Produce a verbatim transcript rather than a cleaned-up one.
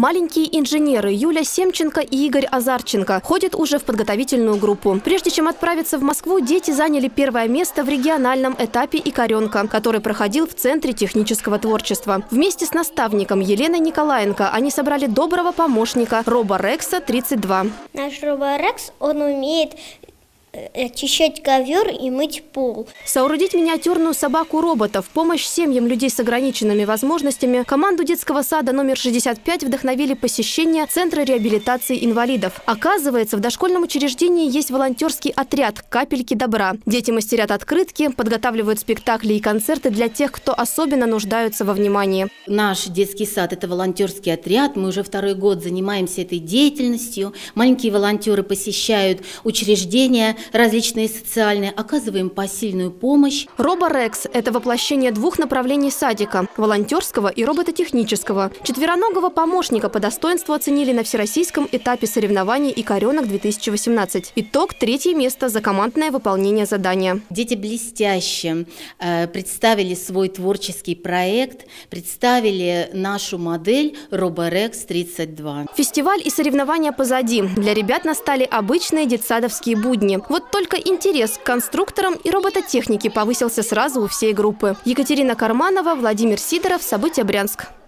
Маленькие инженеры Юля Семченко и Игорь Азарченко ходят уже в подготовительную группу. Прежде чем отправиться в Москву, дети заняли первое место в региональном этапе «Икоренка», который проходил в Центре технического творчества. Вместе с наставником Еленой Николаенко они собрали доброго помощника Роборекса тридцать два. Наш Роборекс, он умеет очищать ковер и мыть пол. Соорудить миниатюрную собаку-робота в помощь семьям людей с ограниченными возможностями команду детского сада номер шестьдесят пять вдохновили посещение Центра реабилитации инвалидов. Оказывается, в дошкольном учреждении есть волонтерский отряд «Капельки добра». Дети мастерят открытки, подготавливают спектакли и концерты для тех, кто особенно нуждаются во внимании. Наш детский сад – это волонтерский отряд. Мы уже второй год занимаемся этой деятельностью. Маленькие волонтеры посещают учреждения различные социальные, оказываем посильную помощь. Роборекс – это воплощение двух направлений садика – волонтерского и робототехнического. Четвероногого помощника по достоинству оценили на всероссийском этапе соревнований «Икоренок две тысячи восемнадцать». Итог – третье место за командное выполнение задания. Дети блестяще э, представили свой творческий проект, представили нашу модель Роборекс тридцать два. Фестиваль и соревнования позади. Для ребят настали обычные детсадовские будни. Вот только интерес к конструкторам и робототехнике повысился сразу у всей группы. Екатерина Карманова, Владимир Сидоров. События Брянск.